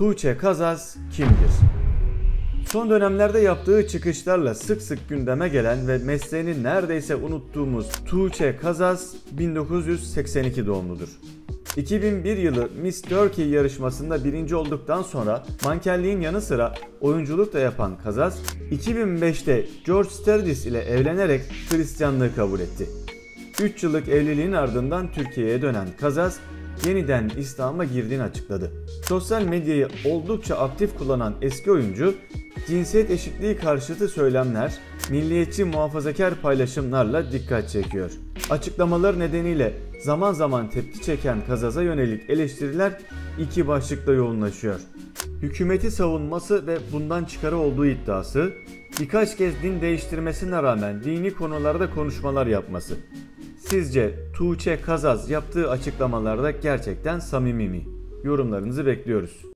Tuğçe Kazaz kimdir? Son dönemlerde yaptığı çıkışlarla sık sık gündeme gelen ve mesleğini neredeyse unuttuğumuz Tuğçe Kazaz 1982 doğumludur. 2001 yılı Miss Turkey yarışmasında birinci olduktan sonra mankenliğin yanı sıra oyunculuk da yapan Kazaz, 2005'te George Sturgis ile evlenerek Hristiyanlığı kabul etti. 3 yıllık evliliğin ardından Türkiye'ye dönen Kazaz, yeniden İslam'a girdiğini açıkladı. Sosyal medyayı oldukça aktif kullanan eski oyuncu, cinsiyet eşitliği karşıtı söylemler, milliyetçi muhafazakar paylaşımlarla dikkat çekiyor. Açıklamalar nedeniyle zaman zaman tepki çeken Kazaz'a yönelik eleştiriler iki başlıkta yoğunlaşıyor. Hükümeti savunması ve bundan çıkarı olduğu iddiası, birkaç kez din değiştirmesine rağmen dini konularda konuşmalar yapması. Sizce Tuğçe Kazaz yaptığı açıklamalarda gerçekten samimi mi? Yorumlarınızı bekliyoruz.